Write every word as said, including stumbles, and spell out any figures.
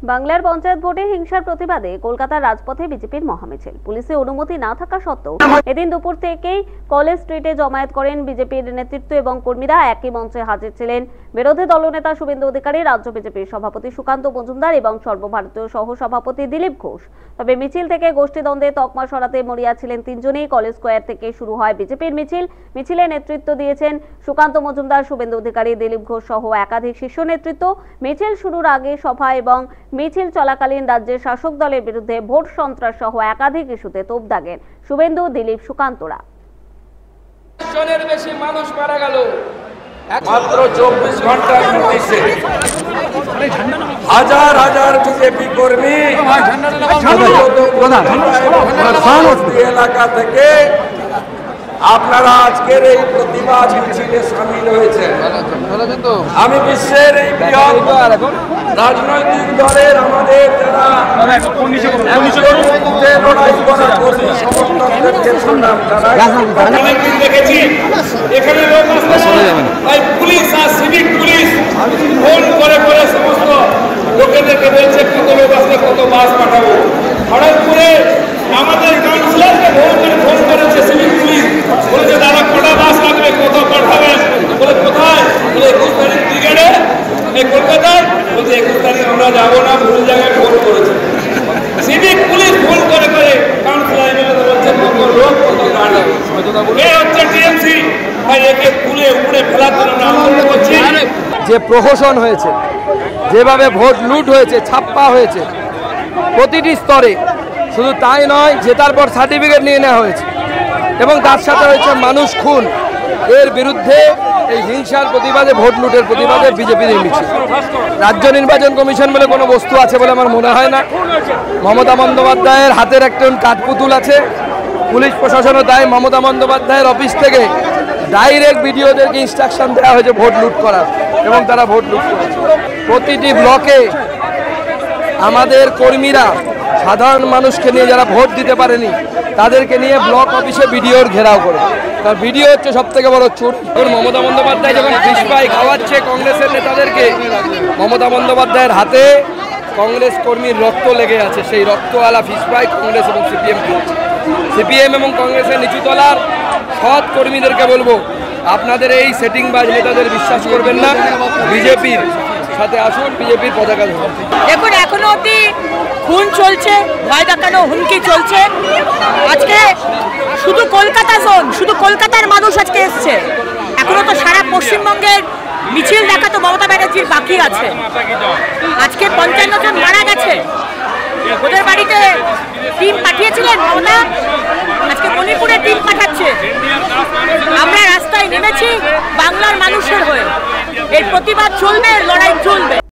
বাংলার পঞ্চায়েত ভোটে হিংসার প্রতিবাদে কলকাতার রাজপথে বিজেপির মহামিছিল। পুলিশের অনুমতি না থাকা সত্ত্বেও এদিন দুপুর থেকেই কলেজ স্ট্রিটে জমায়েত করেন বিজেপির নেতৃত্ব এবং কর্মীরা। একই মঞ্চে হাজির ছিলেন বিরোধী দলনেতা শুভেন্দু অধিকারী, রাজ্য বিজেপির সভাপতি সুকান্ত মজুমদার এবং সর্বভারতীয় সহ সভাপতি দিলীপ ঘোষ। তবে মিছিল থেকে গোষ্ঠীদ্বন্দ্বে তকমা সরাতে মরিয়া ছিলেন তিনজনেই। কলেজ স্কোয়ার থেকে শুরু হয় বিজেপির মিছিল। মিছিলে নেতৃত্ব দিয়েছেন সুকান্ত মজুমদার, শুভেন্দু অধিকারী, দিলীপ ঘোষ সহ একাধিক শীর্ষ নেতৃত্ব। মিছিল শুরুর আগে সভা এবং মিছিল চলাকালীন রাজ্যের শাসক দলের বিরুদ্ধে ভোট সন্ত্রাস সহ একাধিক ইস্যুতে তোপ দাগেন শুভেন্দু, দিলীপ, সুকান্তরা। জনের বেশি মানুষ মারা গেল মাত্র চব্বিশ ঘন্টার মধ্যে। হাজার হাজার বিজেপি কর্মী এলাকা থেকে আপনারা আজকের এই প্রতিবাদ মিছিলে সামিল হয়েছেন। আমি বিশ্বের এই বৃহৎ রাজনৈতিক দলের আমাদের যারা লড়াই করা কর্মী সমর্থকদেরকে শুনলাম, দেখেছি এখানে লোক পুলিশ আর সিভিক পুলিশ ফোন করে করে সমস্ত লোকেদেরকে বলছে কত লোক আসলে কত বাস পাঠাবো। খড়গপুরে আমাদের কাউন্সিলরকে ফোন করে ফোন করেছে সিভিক পুলিশ, বলেছে দাদা কটা বাস লাগবে, কত পাঠাবেন। বলে কোথায়? বলে একুশ তারিখ ব্রিগেডে এই কলকাতায়। বলছে একুশ তারিখ আমরা যাবো না, ভুল জায়গায় ফোন করেছে। সিভিক পুলিশ ফোন করে করে কাউন্সিলর এমএলএ বলছে কত লোক কত গাড়ি। এ হচ্ছে টিএমসি। ভাই একে তুলে উপরে ফেলার জন্য আন্দোলন করছি। যে প্রহসন হয়েছে, যেভাবে ভোট লুট হয়েছে, ছাপ্পা হয়েছে প্রতিটি স্তরে, শুধু তাই নয় জেতার পর সার্টিফিকেট নিয়ে নেওয়া হয়েছে এবং তার সাথে হয়েছে মানুষ খুন। এর বিরুদ্ধে এই হিংসার প্রতিবাদে, ভোট লুটের প্রতিবাদে বিজেপির এই মিছিল। রাজ্য নির্বাচন কমিশন বলে কোনো বস্তু আছে বলে আমার মনে হয় না। মমতা বন্দ্যোপাধ্যায়ের হাতের একজন কাঠপুতুল আছে। পুলিশ প্রশাসনও তাই মমতা বন্দ্যোপাধ্যায়ের অফিস থেকে ডাইরেক্ট বিডিওদেরকে ইনস্ট্রাকশন দেওয়া হয়েছে ভোট লুট করার, এবং তারা ভোট লুট করেছে। প্রতিটি ব্লকে আমাদের কর্মীরা সাধারণ মানুষকে নিয়ে, যারা ভোট দিতে পারেনি তাদেরকে নিয়ে ব্লক অফিসে বিডিওর ঘেরাও করে। তার ভিডিও হচ্ছে সব থেকে বড় চোর। মমতা বন্দ্যোপাধ্যায় যখন ফিশ ফ্রাই খাওয়াচ্ছে কংগ্রেসের নেতাদেরকে, মমতা বন্দ্যোপাধ্যায়ের হাতে কংগ্রেস কর্মীর রক্ত লেগে আছে। সেই রক্তওয়ালা ফিশ ফ্রাই কংগ্রেস এবং সিপিএম করছে। সিপিএম এবং কংগ্রেসের নিচুতলার সৎ কর্মীদেরকে বলবো, আপনাদের এই সেটিংবাজ নেতাদের বিশ্বাস করবেন না, বিজেপির সাথে আসুন, বিজেপির পতাকা ধরুন। দেখুন এখনো অব্দি খুন চলছে, ভয় দেখানো, হুমকি চলছে। আজকে শুধু কলকাতা জোন, শুধু কলকাতার মানুষ আজকে এসছে। এখনো তো সারা পশ্চিমবঙ্গের মিছিল দেখা তো মমতা ব্যানার্জির বাকি আছে। আজকে পঞ্চান্ন জন মারা গেছে। ওদের বাড়িতে টিম পাঠিয়েছিলেন মমতা, আজকে মণিপুরে টিম পাঠাচ্ছে। আমরা রাস্তায় নেমেছি বাংলার মানুষের হয়ে। এর প্রতিবাদ চলবে, লড়াই চলবে।